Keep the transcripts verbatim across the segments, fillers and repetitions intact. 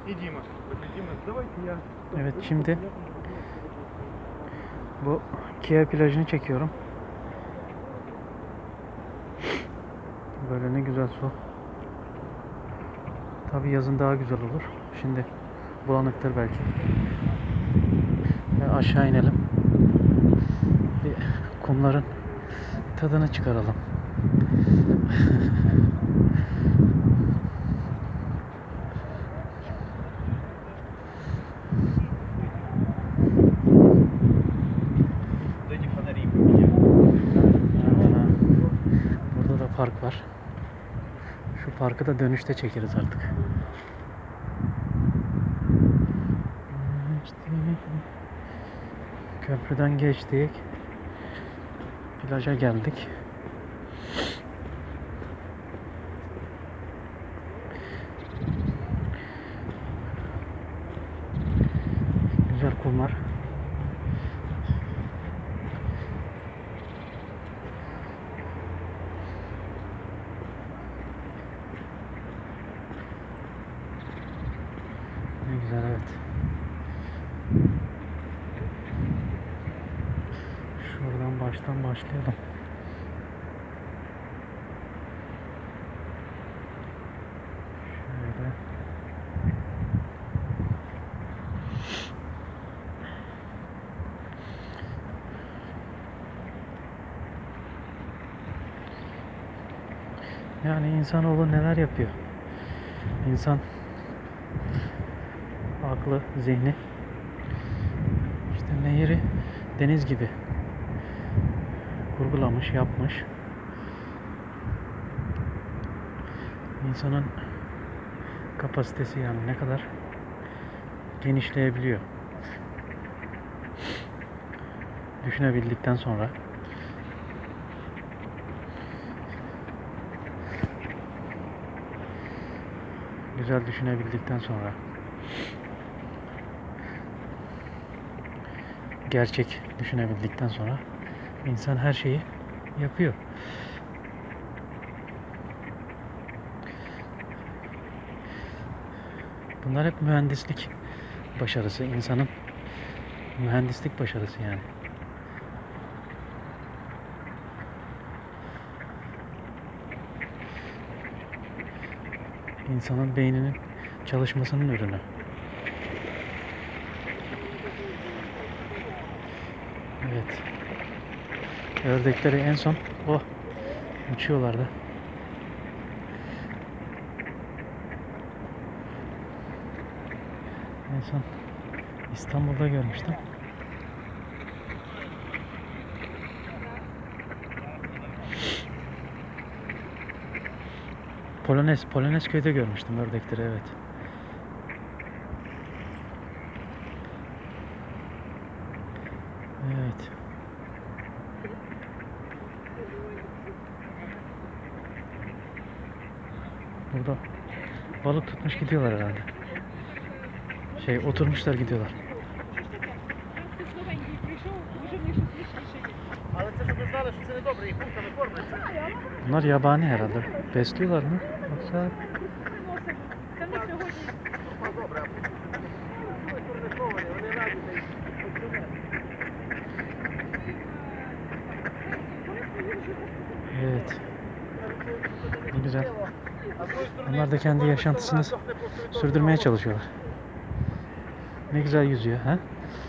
Evet, şimdi bu Kia plajını çekiyorum. Böyle ne güzel su. Tabii yazın daha güzel olur. Şimdi bulanıktır belki. Ve aşağı inelim. Bir kumların tadını çıkaralım. Burada da park var. Şu parkı da dönüşte çekeriz artık. Köprüden geçtik. Plaja geldik. Güzel kumlar. Ne güzel, evet. Şuradan baştan başlayalım. Şöyle. Yani insanoğlu neler yapıyor? İnsan aklı, zihni işte nehri deniz gibi kurgulamış, yapmış. İnsanın kapasitesi yani ne kadar genişleyebiliyor. Düşünebildikten sonra güzel düşünebildikten sonra gerçek düşünebildikten sonra insan her şeyi yapıyor. Bunlar hep mühendislik başarısı, insanın mühendislik başarısı yani. İnsanın beyninin çalışmasının ürünü. Evet. Ördekleri en son oh uçuyorlardı. En son İstanbul'da görmüştüm. Polonez, Polonezköy'de görmüştüm ördekleri, evet. Evet. Burada balık tutmuş gidiyorlar herhalde. Şey, oturmuşlar gidiyorlar. Bunlar yabani herhalde. Besliyorlar mı? Yoksa evet. Ne güzel. Onlar da kendi yaşantısını sürdürmeye çalışıyorlar. Ne güzel yüzüyor, ha?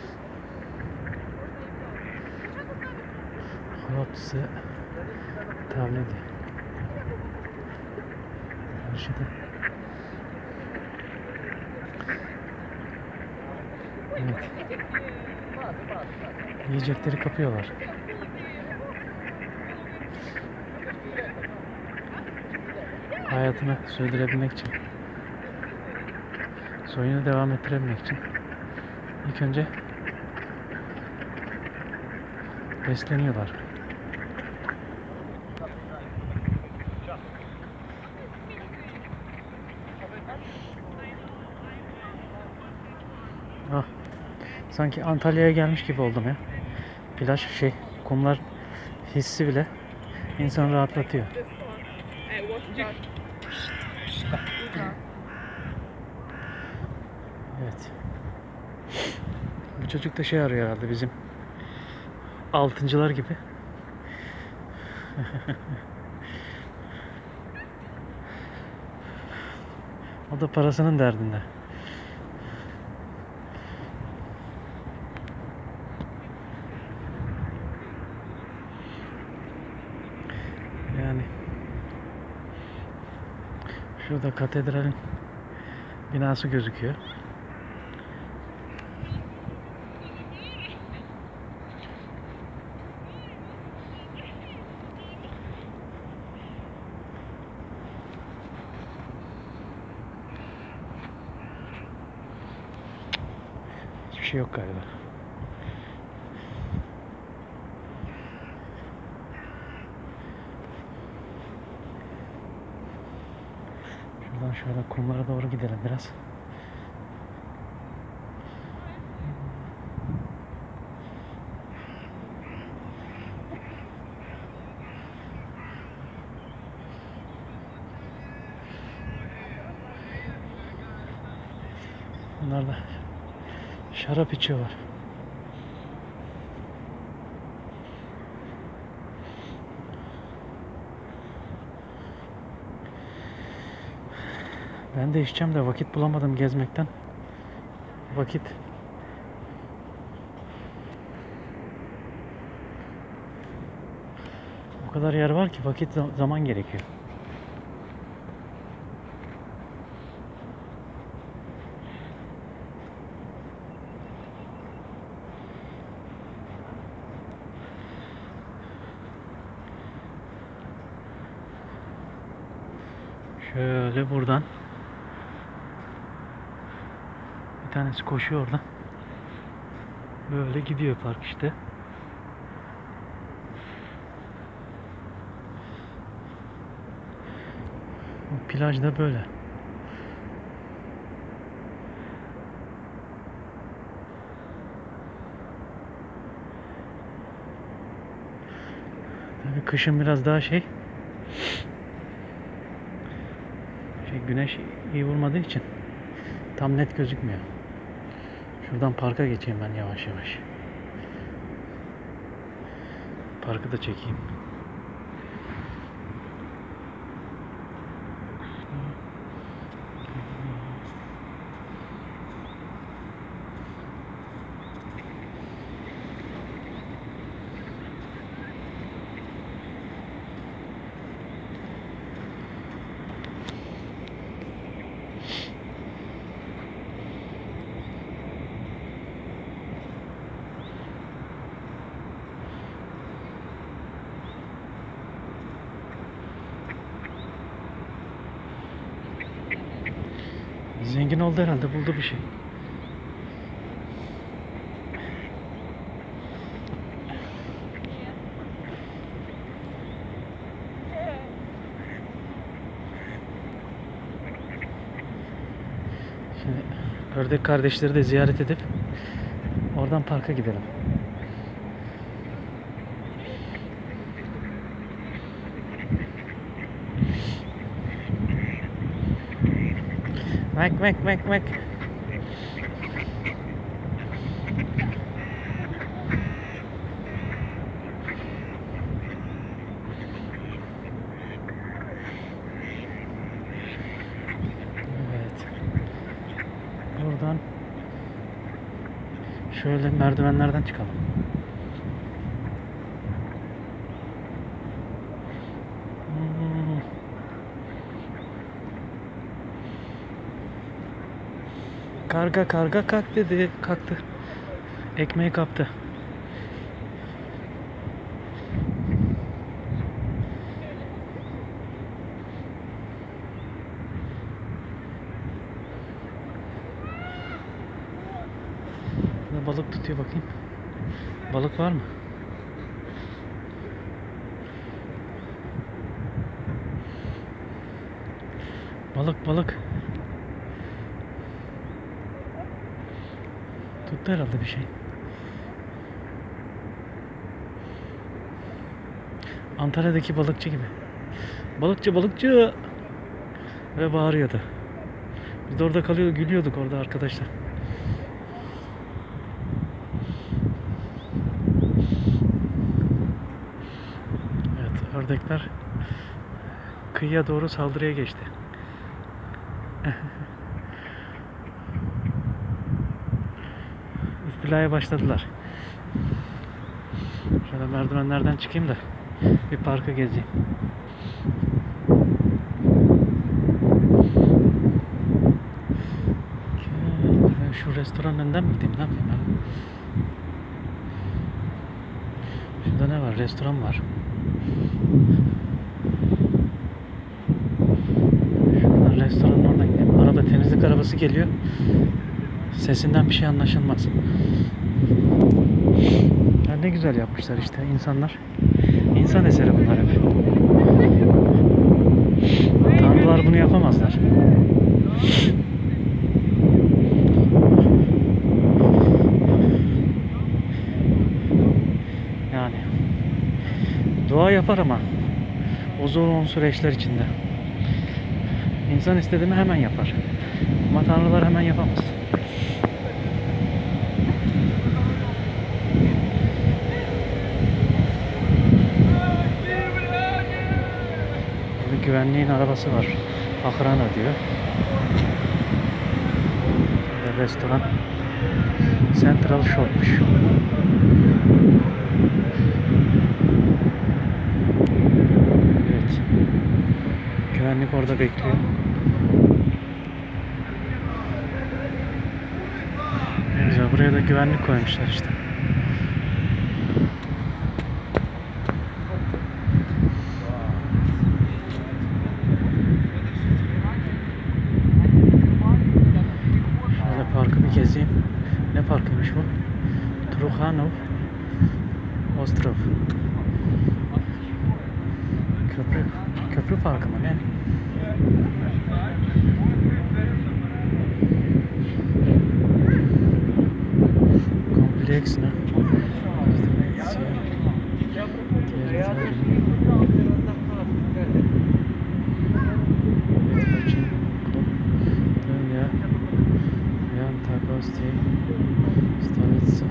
Hropse tavledi. Karşıda. Evet. Yiyecekleri kapıyorlar. Hayatını sürdürebilmek için, soyunu devam ettirebilmek için ilk önce besleniyorlar. Ah, sanki Antalya'ya gelmiş gibi oldum ya. Plaj şey, kumlar hissi bile insanı rahatlatıyor. Evet. Bu çocuk da şey arıyor herhalde bizim altıncılar gibi. O da parasının derdinde. Yani şurada katedralin binası gözüküyor. Hiçbir şey yok galiba. Şuradan şöyle kumlara doğru gidelim biraz. Bunlar da şarap içiyorlar. Ben de içeceğim de vakit bulamadım gezmekten. Vakit. O kadar yer var ki vakit zaman gerekiyor. Şöyle buradan bir tanesi koşuyor oradan. Böyle gidiyor park işte. Bu plaj da böyle. Tabii kışın biraz daha şey, şey güneş iyi vurmadığı için tam net gözükmüyor. Şuradan parka geçeyim ben yavaş yavaş. Parkı da çekeyim. Zengin oldu herhalde, buldu bir şey. Şimdi ördek kardeşleri de ziyaret edip oradan parka gidelim. Mek mek mek mek. Evet. Buradan şöyle merdivenlerden çıkalım. Hmm. Karga karga kalk dedi. Kalktı. Ekmeği kaptı. Burada balık tutuyor, bakayım. Balık var mı? Balık balık. Tuttu herhalde bir şey. Antalya'daki balıkçı gibi. Balıkçı balıkçı. Ve bağırıyordu. Biz de orada kalıyorduk, gülüyorduk orada arkadaşlar. ördekler kıyıya doğru saldırıya geçti. İstilaya başladılar. Şöyle merdivenlerden çıkayım da bir parkı gezeyim. Ben şu restoranın önünden mi gideyim? Ne yapayım ben? Şurada ne var? Restoran var. Şuradan restoranın oradan gideyim. Arada temizlik arabası geliyor. Sesinden bir şey anlaşılmaz. Ya ne güzel yapmışlar işte insanlar. İnsan eseri bunlar hep. Tanrılar bunu yapamazlar. Yani doğa yapar ama o zor süreçler içinde. İnsan istediğini hemen yapar. Ama tanrılar hemen yapamaz. Güvenliğin arabası var. Akran ödüyor. Ve restoran Central Shop'muş. Evet. Güvenlik orada bekliyor. Ne güzel. Buraya da güvenlik koymuşlar işte. Parkı bir gezeyim. Ne parkıymış bu? Trukhanov Ostrov. Köprü. Köprü parkı mı ne? Kompleks ne? Takosti, Stolica,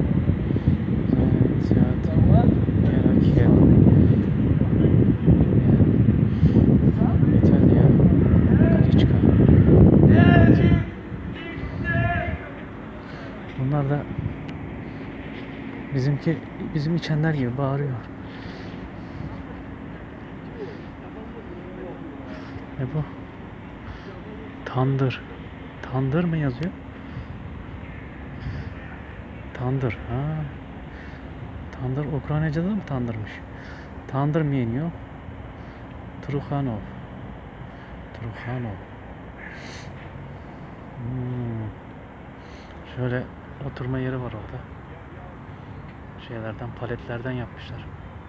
Teatr, Kiev, İtalya, Kaliçka. Bunlar da bizimki bizim içenler gibi bağırıyor. Ne bu? Tandır. Tandır mı yazıyor? Tandır. Ha. Tandır Ukraynaca'da mı tandırmış? Tandır mı yeniyor? Trukhanov. Trukhanov. Hmm. Şöyle oturma yeri var orada. Şeylerden, paletlerden yapmışlar.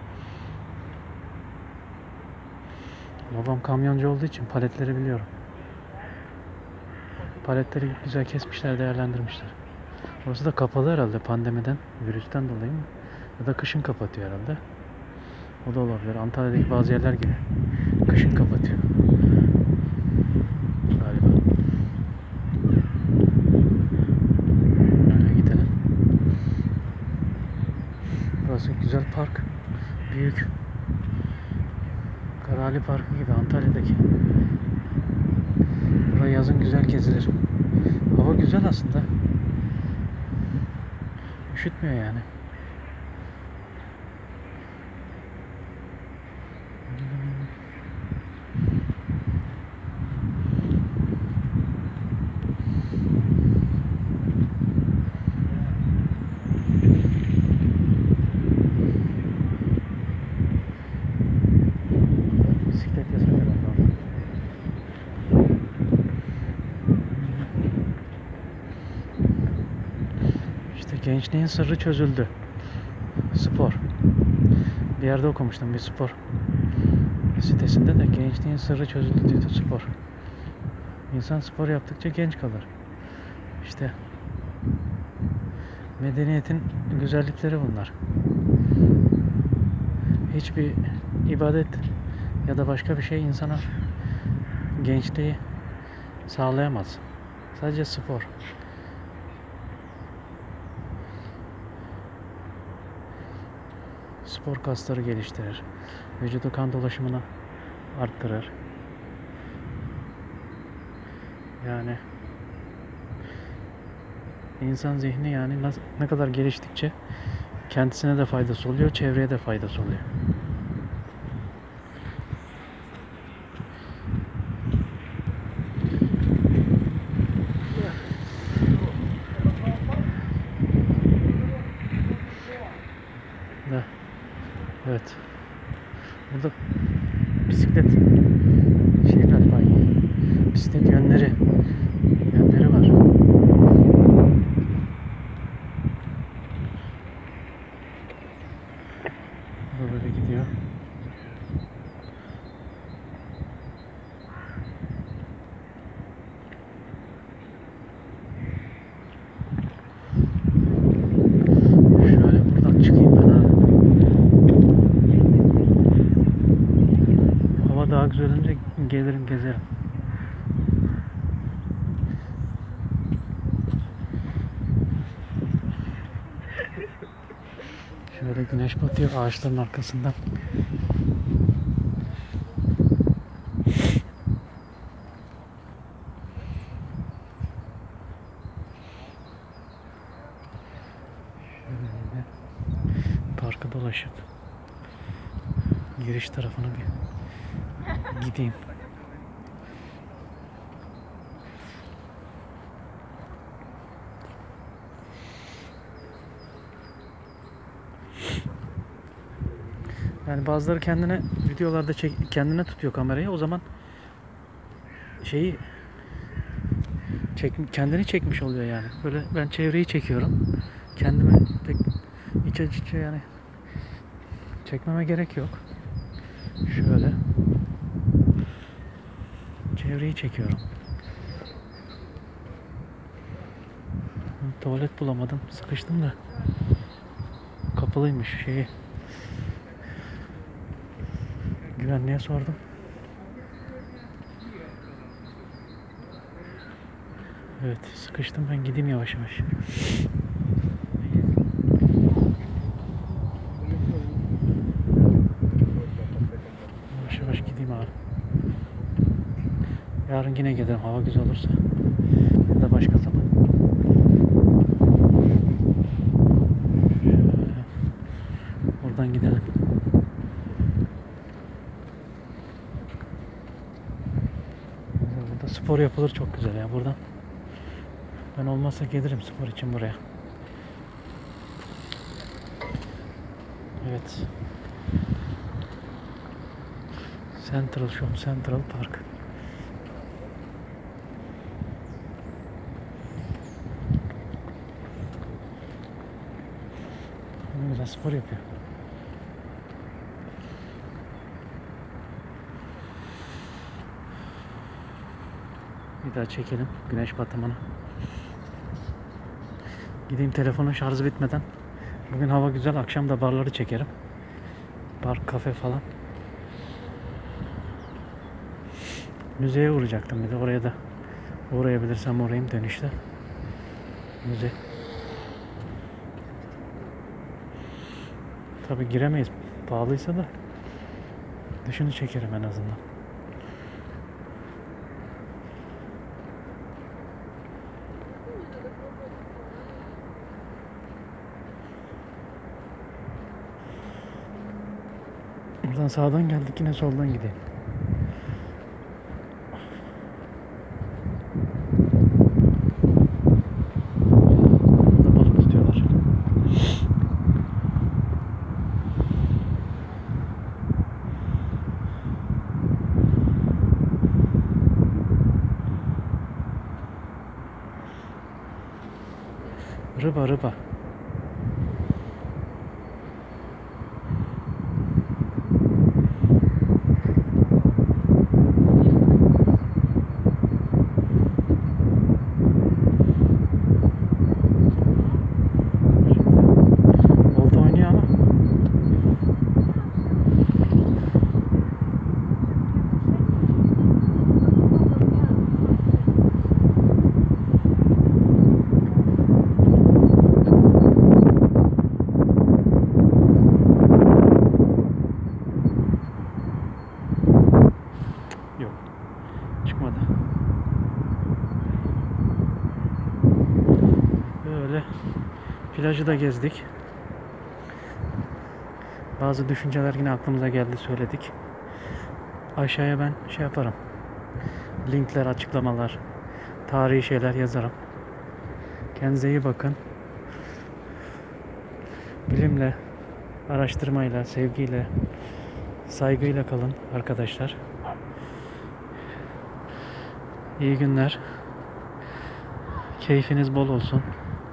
Babam kamyoncu olduğu için paletleri biliyorum. Paletleri güzel kesmişler, değerlendirmişler. Burası da kapalı herhalde pandemiden, virüsten dolayı mı? Ya da kışın kapatıyor herhalde. O da olabilir. Antalya'daki bazı yerler gibi kışın kapatıyor. Galiba. Öyle gidelim. Burası güzel park. Büyük. Karali Parkı gibi Antalya'daki. Buraya yazın güzel gezilir. Hava güzel aslında. Üşütmüyor yani. Bisiklet yasak herhalde. İşte gençliğin sırrı çözüldü. Spor. Bir yerde okumuştum bir spor sitesinde de gençliğin sırrı çözüldü diyordu spor. İnsan spor yaptıkça genç kalır. İşte medeniyetin güzellikleri bunlar. Hiçbir ibadet ya da başka bir şey insana gençliği sağlayamaz. Sadece spor. Spor spor kasları geliştirir. Vücudu kan dolaşımını arttırır. Yani insan zihni yani ne kadar geliştikçe kendisine de faydası oluyor, çevreye de faydası oluyor. Da, evet. Burada bisiklet şey galiba bisiklet yönleri yönleri var. Bu böyle gidiyor. Şöyle buradan çıkayım ben abi. Hava daha güzel olunca gelirim gezerim. Şöyle güneş batıyor ağaçların arkasından. Şöyle parkı dolaşıp giriş tarafına bir gideyim. Yani bazıları kendine videolarda çek, kendine tutuyor kamerayı. O zaman şeyi çek, kendini çekmiş oluyor yani. Böyle ben çevreyi çekiyorum. Kendimi pek iç açıcı yani çekmeme gerek yok. Şöyle çevreyi çekiyorum. Tuvalet bulamadım. Sıkıştım da kapalıymış şeyi. Güvenliğe sordum. Evet, sıkıştım, ben gideyim yavaş yavaş. Yavaş yavaş gideyim abi. Yarın yine giderim hava güzel olursa. Ya da başka zaman. Şöyle. Buradan gidelim. Burada spor yapılır, çok güzel ya buradan. Ben olmazsa gelirim spor için buraya. Evet. Central Shop, Central Park. Ne güzel spor yapıyor. Bir daha çekelim güneş batımını. Gideyim telefonun şarjı bitmeden. Bugün hava güzel, akşam da barları çekerim. Bar, kafe falan. Müzeye uğrayacaktım bir de, oraya da uğrayabilirsem uğrayayım dönüşte. Müze. Tabi giremeyiz, pahalıysa da dışını çekerim en azından. Buradan sağdan geldik, yine soldan gidelim. Burada balık tutuyorlar. Rıba rıba. Olta oynuyor ama. Plajı da gezdik. Bazı düşünceler yine aklımıza geldi, söyledik. Aşağıya ben şey yaparım. Linkler, açıklamalar, tarihi şeyler yazarım. Kendinize iyi bakın. Bilimle, araştırmayla, sevgiyle, saygıyla kalın arkadaşlar. İyi günler. Keyfiniz bol olsun.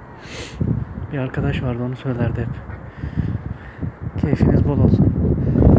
Bir arkadaş vardı, onu söylerdi hep. Keyfiniz bol olsun.